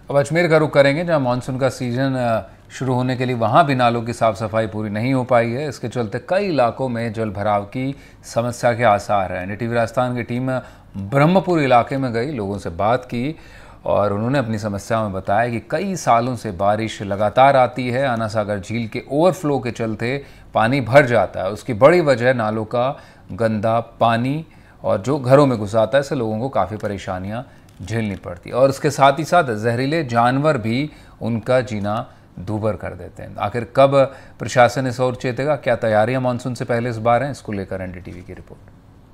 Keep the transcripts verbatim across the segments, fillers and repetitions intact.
अब अजमेर का रुख करेंगे, जहां मानसून का सीजन शुरू होने के लिए वहां भी नालों की साफ सफाई पूरी नहीं हो पाई है। इसके चलते कई इलाकों में जल भराव की समस्या के आसार हैं। एनडीटीवी राजस्थान की टीम ब्रह्मपुर इलाके में गई, लोगों से बात की और उन्होंने अपनी समस्या में बताया कि कई सालों से बारिश लगातार आती है। आना सागर झील के ओवरफ्लो के चलते पानी भर जाता है। उसकी बड़ी वजह नालों का गंदा पानी और जो घरों में घुस आता है, इससे लोगों को काफ़ी परेशानियां झेलनी पड़ती है और इसके साथ ही साथ जहरीले जानवर भी उनका जीना दूभर कर देते हैं। आखिर कब प्रशासन इस ओर चेतेगा, क्या तैयारियां मानसून से पहले इस बार हैं, इसको लेकर एनडीटीवी की रिपोर्ट।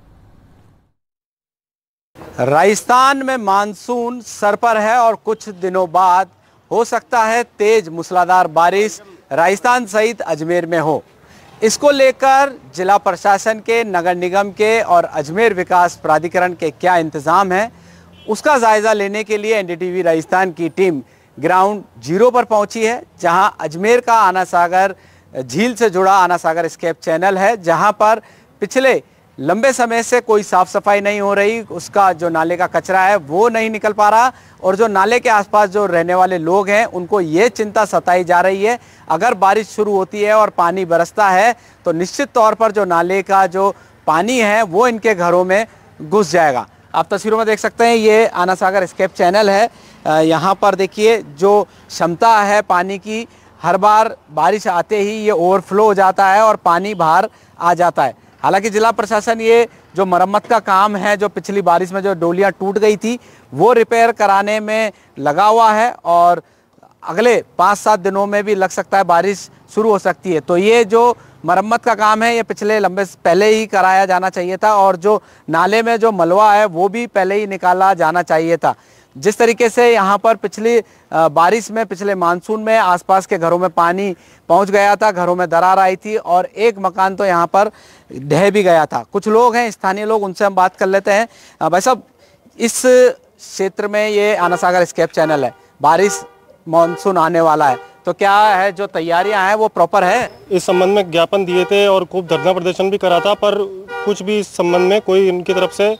राजस्थान में मानसून सर पर है और कुछ दिनों बाद हो सकता है तेज मूसलाधार बारिश राजस्थान सहित अजमेर में हो। इसको लेकर जिला प्रशासन के, नगर निगम के और अजमेर विकास प्राधिकरण के क्या इंतजाम है, उसका जायजा लेने के लिए एनडीटीवी राजस्थान की टीम ग्राउंड जीरो पर पहुंची है, जहां अजमेर का आना सागर झील से जुड़ा आना सागर स्केप चैनल है, जहां पर पिछले लंबे समय से कोई साफ सफाई नहीं हो रही। उसका जो नाले का कचरा है वो नहीं निकल पा रहा और जो नाले के आसपास जो रहने वाले लोग हैं उनको ये चिंता सताई जा रही है, अगर बारिश शुरू होती है और पानी बरसता है तो निश्चित तौर पर जो नाले का जो पानी है वो इनके घरों में घुस जाएगा। आप तस्वीरों में देख सकते हैं, ये आना सागर स्केप चैनल है। यहाँ पर देखिए जो क्षमता है पानी की, हर बार बारिश आते ही ये ओवरफ्लो हो जाता है और पानी बाहर आ जाता है। हालांकि जिला प्रशासन ये जो मरम्मत का काम है, जो पिछली बारिश में जो डोलियां टूट गई थी वो रिपेयर कराने में लगा हुआ है और अगले पाँच सात दिनों में भी लग सकता है बारिश शुरू हो सकती है। तो ये जो मरम्मत का काम है ये पिछले लंबे पहले ही कराया जाना चाहिए था और जो नाले में जो मलबा है वो भी पहले ही निकाला जाना चाहिए था। जिस तरीके से यहाँ पर पिछली बारिश में, पिछले मानसून में आसपास के घरों में पानी पहुँच गया था, घरों में दरार आई थी और एक मकान तो यहाँ पर ढह भी गया था। कुछ लोग हैं स्थानीय लोग, उनसे हम बात कर लेते हैं। भाई साहब, इस क्षेत्र में ये आना सागर स्केप चैनल है, बारिश मानसून आने वाला है, तो क्या है जो तैयारियां हैं वो प्रॉपर है? इस संबंध में ज्ञापन दिए थे और खूब धरना प्रदर्शन भी करा था, पर कुछ भी इस संबंध में कोई इनकी तरफ से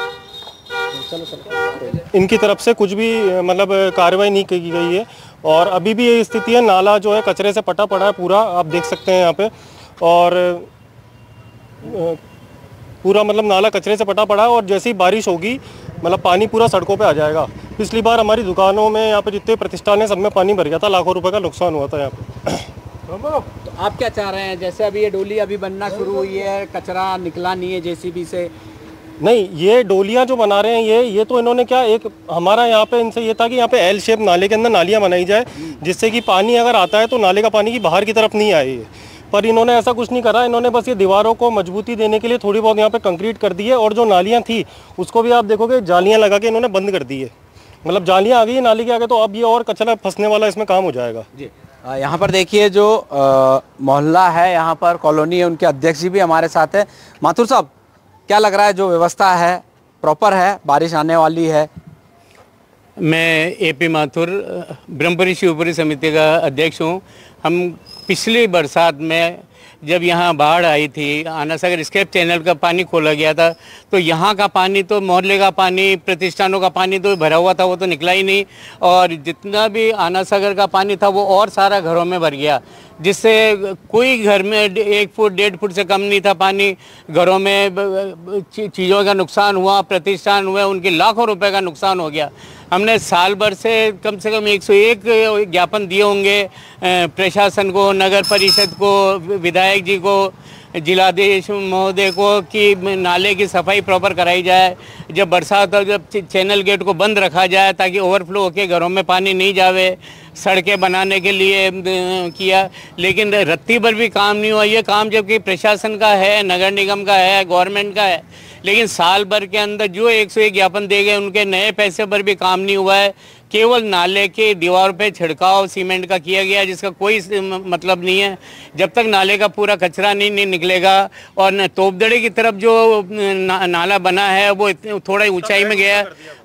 इनकी तरफ से कुछ भी मतलब कार्रवाई नहीं की गई है। और अभी भी ये स्थिति है, नाला जो है कचरे से पटा पड़ा है पूरा, आप देख सकते हैं यहाँ पे, और पूरा मतलब नाला कचरे से पटा पड़ा है और जैसे ही बारिश होगी मतलब पानी पूरा सड़कों पे आ जाएगा। पिछली बार हमारी दुकानों में, यहाँ पे जितने प्रतिष्ठान है सब में पानी भर गया था, लाखों रुपए का नुकसान हुआ था यहाँ पे। तो आप क्या चाह रहे हैं? जैसे अभी ये डोली अभी बनना शुरू हुई है, कचरा निकला नहीं है जेसीबी से? नहीं, ये डोलियां जो बना रहे हैं ये ये तो इन्होंने क्या, एक हमारा यहाँ पे इनसे ये था कि यहाँ पे एल शेप नाले के अंदर नालियाँ बनाई जाए, जिससे कि पानी अगर आता है तो नाले का पानी की बाहर की तरफ नहीं आए। पर इन्होंने ऐसा कुछ नहीं करा। इन्होंने बस ये दीवारों को मजबूती देने के लिए थोड़ी बहुत यहाँ पे कंक्रीट कर दी है और जो नालियाँ थी उसको भी आप देखोगे जालियाँ लगा के इन्होंने बंद कर दी है। मतलब जालियाँ आ गई है नाली के आगे, तो अब ये और कचरा फंसने वाला इसमें काम हो जाएगा जी। यहाँ पर देखिए जो मोहल्ला है, यहाँ पर कॉलोनी है, उनके अध्यक्ष जी भी हमारे साथ है। माथुर साहब, क्या लग रहा है जो व्यवस्था है प्रॉपर है? बारिश आने वाली है। मैं एपी माथुर ब्रह्मपुरी शिवपुरी समिति का अध्यक्ष हूँ। हम पिछली बरसात में जब यहाँ बाढ़ आई थी, आना सागर स्केप चैनल का पानी खोला गया था, तो यहाँ का पानी तो मोहल्ले का पानी, प्रतिष्ठानों का पानी तो भरा हुआ था, वो तो निकला ही नहीं और जितना भी आना सागर का पानी था वो और सारा घरों में भर गया, जिससे कोई घर में एक फुट डेढ़ फुट से कम नहीं था पानी। घरों में चीज़ों का नुकसान हुआ, प्रतिष्ठान हुए, उनके लाखों रुपए का नुकसान हो गया। हमने साल भर से कम से कम एक सौ एक ज्ञापन दिए होंगे प्रशासन को, नगर परिषद को, विधायक जी को, जिलाधीश महोदय को कि नाले की सफाई प्रॉपर कराई जाए। जब बरसात हो, जब चैनल गेट को बंद रखा जाए ताकि ओवरफ्लो होके घरों में पानी नहीं जावे। सड़कें बनाने के लिए किया, लेकिन रत्ती भर भी काम नहीं हुआ। ये काम जबकि प्रशासन का है, नगर निगम का है, गवर्नमेंट का है, लेकिन साल भर के अंदर जो एक सौ एक ज्ञापन दे गए उनके नए पैसे पर भी काम नहीं हुआ है। केवल नाले के दीवार पे छिड़काव सीमेंट का किया गया, जिसका कोई मतलब नहीं है। जब तक नाले का पूरा कचरा नहीं, नहीं निकलेगा और तोपदड़े की तरफ जो ना, नाला बना है वो थोड़ा ऊंचाई में गया,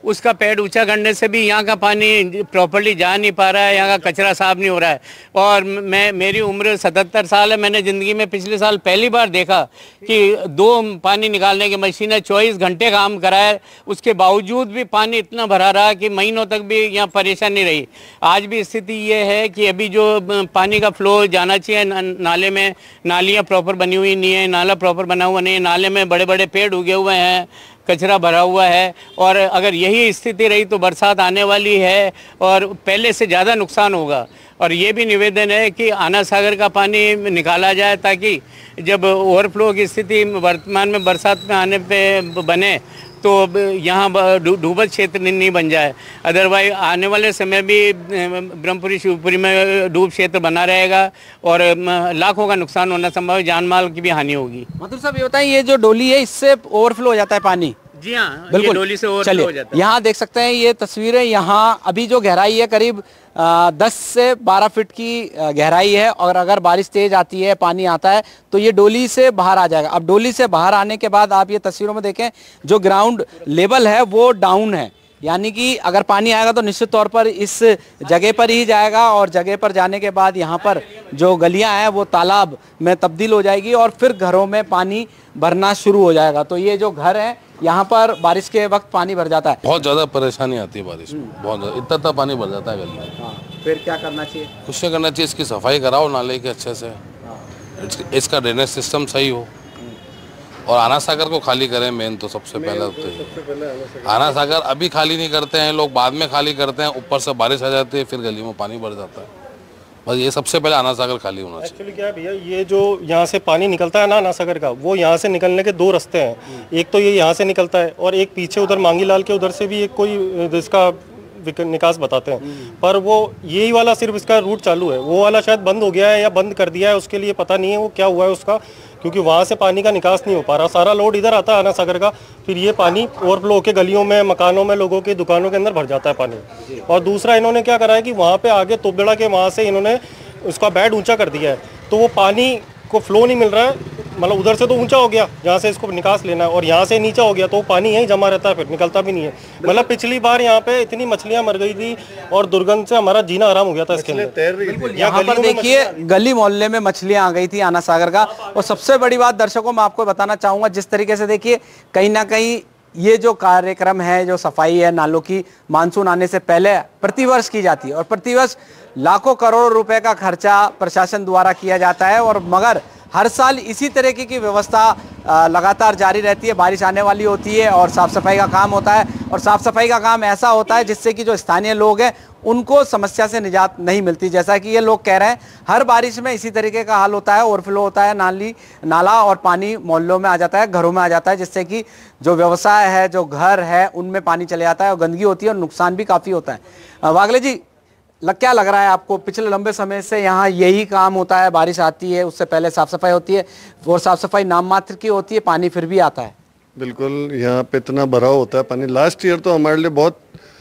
उसका पैड ऊंचा करने से भी यहाँ का पानी प्रॉपर्ली जा नहीं पा रहा है, यहाँ का कचरा साफ नहीं हो रहा है। और मैं मेरी उम्र सतहत्तर साल है, मैंने ज़िंदगी में पिछले साल पहली बार देखा कि दो पानी निकालने की मशीनें चौबीस घंटे काम कराए, उसके बावजूद भी पानी इतना भरा रहा कि महीनों तक भी यहाँ परेशानी रही। आज भी स्थिति ये है कि अभी जो पानी का फ्लो जाना चाहिए नाले में, नालियाँ प्रॉपर बनी हुई नहीं है, नाला प्रॉपर बना हुआ नहीं है, नाले में बड़े बड़े पेड़ उगे हुए हैं, कचरा भरा हुआ है। और अगर यही स्थिति रही तो बरसात आने वाली है और पहले से ज़्यादा नुकसान होगा। और ये भी निवेदन है कि आना सागर का पानी निकाला जाए ताकि जब ओवरफ्लो की स्थिति वर्तमान में बरसात में आने पे बने तो यहाँ डूबत क्षेत्र नहीं बन जाए। अदरवाइज आने वाले समय भी ब्रह्मपुरी शिवपुरी में डूब क्षेत्र बना रहेगा और लाखों का नुकसान होना संभव है, जान माल की भी हानि होगी। माथुर साहब ये बताएं, ये जो डोली है इससे ओवरफ्लो हो जाता है पानी? जी हाँ, बिल्कुल, डोली से ओवरफ्लो हो जाता है। यहाँ देख सकते हैं ये तस्वीरें, यहाँ अभी जो गहराई है करीब आ, दस से बारह फीट की गहराई है और अगर बारिश तेज आती है, पानी आता है तो ये डोली से बाहर आ जाएगा। अब डोली से बाहर आने के बाद आप ये तस्वीरों में देखें, जो ग्राउंड लेवल है वो डाउन है, यानी कि अगर पानी आएगा तो निश्चित तौर पर इस जगह पर ही जाएगा और जगह पर जाने के बाद यहाँ पर जो गलियाँ हैं वो तालाब में तब्दील हो जाएगी और फिर घरों में पानी भरना शुरू हो जाएगा। तो ये जो घर है यहाँ पर बारिश के वक्त पानी भर जाता है। बहुत ज़्यादा परेशानी आती है बारिश में, बहुत ज़्यादा, इतना इतना पानी भर जाता है गली में। हाँ, फिर क्या करना चाहिए? कुछ नहीं करना चाहिए, इसकी सफाई कराओ नाले के अच्छे से, इसका ड्रेनेज सिस्टम सही हो और आना सागर को खाली करें। मेन तो सबसे पहले तो आना सागर अभी खाली नहीं करते हैं लोग, बाद में खाली करते हैं, ऊपर से बारिश आ जाती है फिर गली में पानी भर जाता है। बस ये सबसे पहले आना सागर खाली होना चाहिए। एक्चुअली क्या है भैया, ये जो यहाँ से पानी निकलता है ना आना सागर का, वो यहाँ से निकलने के दो रास्ते हैं। एक तो ये यहाँ से निकलता है और एक पीछे उधर मांगी लाल के उधर से भी एक कोई इसका निकास बताते हैं, पर वो यही वाला सिर्फ इसका रूट चालू है, वो वाला शायद बंद हो गया है या बंद कर दिया है, उसके लिए पता नहीं है वो क्या हुआ है उसका, क्योंकि वहाँ से पानी का निकास नहीं हो पा रहा। सारा लोड इधर आता है आना सागर का, फिर ये पानी ओवरफ्लो होकर गलियों में, मकानों में, लोगों के दुकानों के अंदर भर जाता है पानी। और दूसरा इन्होंने क्या करा है कि वहाँ पे आगे तोबेड़ा के वहाँ से इन्होंने उसका बेड ऊंचा कर दिया है, तो वो पानी को फ्लो नहीं मिल रहा है, मतलब उधर से तो ऊंचा हो गया जहाँ से इसको निकास लेना है और यहाँ से नीचा हो गया तो पानी यहीं जमा रहता है, फिर निकलता भी नहीं है। मतलब पिछली बार यहाँ पे इतनी मछलियाँ मर गई थी और दुर्गंध से हमारा जीना आराम हो गया था इसके अंदर। यहाँ पर देखिए गली मोहल्ले में मछलियाँ आ गई थी आना सागर का। और सबसे बड़ी बात दर्शकों मैं आपको बताना चाहूँगा, जिस तरीके से देखिए कहीं ना कहीं ये जो कार्यक्रम है, जो सफाई है नालों की, मानसून आने से पहले प्रतिवर्ष की जाती है और प्रतिवर्ष लाखों करोड़ रुपए का खर्चा प्रशासन द्वारा किया जाता है और मगर हर साल इसी तरीके की व्यवस्था लगातार जारी रहती है। बारिश आने वाली होती है और साफ सफाई का काम होता है और साफ सफाई का काम ऐसा होता है जिससे कि जो स्थानीय लोग हैं उनको समस्या से निजात नहीं मिलती। जैसा कि ये लोग कह रहे हैं, हर बारिश में इसी तरीके का हाल होता है, ओवरफ्लो होता है, नाली नाला और पानी मोहल्लों में आ जाता है, घरों में आ जाता है, जिससे कि जो व्यवसाय है, जो घर है, उनमें पानी चले जाता है और गंदगी होती है और नुकसान भी काफ़ी होता है। वागले जी, लग क्या लग रहा है आपको, पिछले लंबे समय से यहाँ यही काम होता है, बारिश आती है उससे पहले साफ सफाई होती है और साफ सफाई नाम मात्र की होती है, पानी फिर भी आता है? बिल्कुल, यहाँ पे इतना भरा होता है पानी। लास्ट ईयर तो हमारे लिए बहुत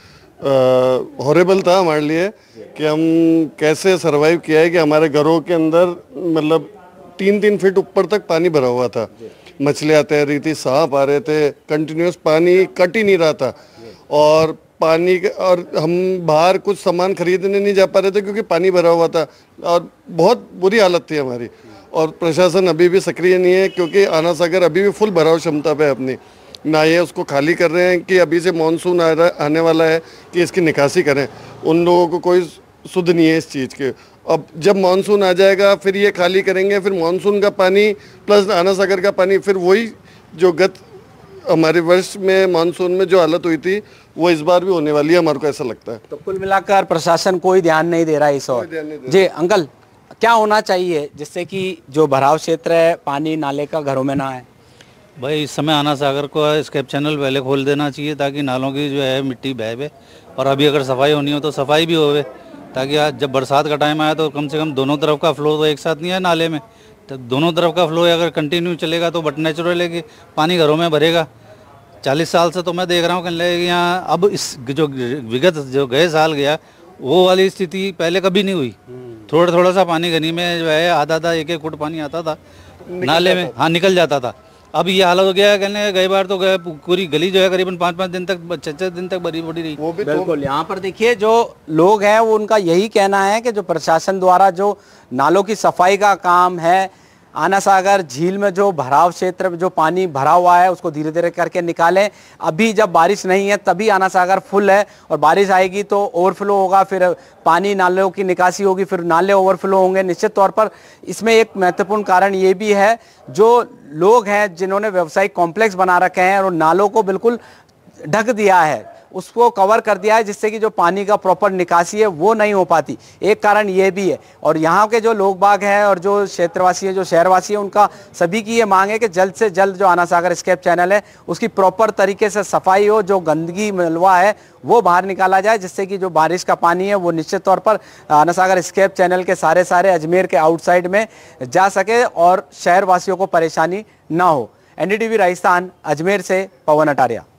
हॉरेबल था हमारे लिए कि हम कैसे सरवाइव किया है कि हमारे घरों के अंदर मतलब तीन तीन फीट ऊपर तक पानी भरा हुआ था, मछलियाँ तैर रही थी, सांप आ रहे थे, कंटिन्यूस पानी कट ही नहीं रहा था और पानी के, और हम बाहर कुछ सामान खरीदने नहीं जा पा रहे थे क्योंकि पानी भरा हुआ था और बहुत बुरी हालत थी हमारी। और प्रशासन अभी भी सक्रिय नहीं है क्योंकि आना सागर अभी भी फुल भराव क्षमता पे अपनी, ना ये उसको खाली कर रहे हैं कि अभी से मानसून आ रहा आने वाला है कि इसकी निकासी करें। उन लोगों को कोई सुध नहीं है इस चीज़ के। अब जब मानसून आ जाएगा फिर ये खाली करेंगे, फिर मानसून का पानी प्लस आना सागर का पानी, फिर वही जो गत हमारे वर्ष में मानसून में जो हालत हुई थी वो इस बार भी होने वाली है, हमारे को ऐसा लगता है। तो कुल मिलाकर प्रशासन कोई ध्यान नहीं दे रहा है इस ओर। जी अंकल, क्या होना चाहिए जिससे कि जो भराव क्षेत्र है पानी नाले का घरों में ना आए? भाई इस समय आना सागर को स्केप चैनल पहले खोल देना चाहिए ताकि नालों की जो है मिट्टी बहे, और अभी अगर सफाई होनी हो तो सफाई भी होवे, ताकि आज जब बरसात का टाइम आया तो कम से कम दोनों तरफ का फ्लो तो एक साथ नहीं है नाले में, तो दोनों तरफ का फ्लो अगर कंटिन्यू चलेगा तो बट नेचुरल है कि पानी घरों में भरेगा। चालीस साल से तो मैं देख रहा हूँ कि यहाँ अब इस जो विगत जो गए साल गया वो वाली स्थिति पहले कभी नहीं हुई। थोड़ा थोड़ा सा पानी गनी में जो है आधा आधा एक एक फुट पानी आता था नाले में, हाँ निकल जाता था। अब ये हालत हो गया है, कहने गई बार तो गए पूरी गली जो है करीबन पाँच पाँच दिन तक छः छः दिन तक भरी पड़ी रही। बिल्कुल, यहाँ पर देखिए जो लोग हैं वो उनका यही कहना है कि जो प्रशासन द्वारा जो नालों की सफाई का काम है, आना सागर झील में जो भराव क्षेत्र में जो पानी भरा हुआ है उसको धीरे धीरे करके निकालें। अभी जब बारिश नहीं है तभी आना सागर फुल है, और बारिश आएगी तो ओवरफ्लो होगा, फिर पानी नालों की निकासी होगी, फिर नाले ओवरफ्लो होंगे। निश्चित तौर पर इसमें एक महत्वपूर्ण कारण ये भी है, जो लोग हैं जिन्होंने व्यावसायिक कॉम्प्लेक्स बना रखे हैं और नालों को बिल्कुल ढक दिया है, उसको कवर कर दिया है, जिससे कि जो पानी का प्रॉपर निकासी है वो नहीं हो पाती। एक कारण ये भी है। और यहाँ के जो लोग बाग हैं और जो क्षेत्रवासी हैं, जो शहरवासी हैं, उनका सभी की ये मांग है कि जल्द से जल्द जो आना सागर एस्केप चैनल है उसकी प्रॉपर तरीके से सफाई हो, जो गंदगी मलबा है वो बाहर निकाला जाए, जिससे कि जो बारिश का पानी है वो निश्चित तौर पर आना सागर एस्केप चैनल के सारे सारे अजमेर के आउटसाइड में जा सके और शहरवासियों को परेशानी ना हो। N D T V Rajasthan Ajmer से पवन अटारिया।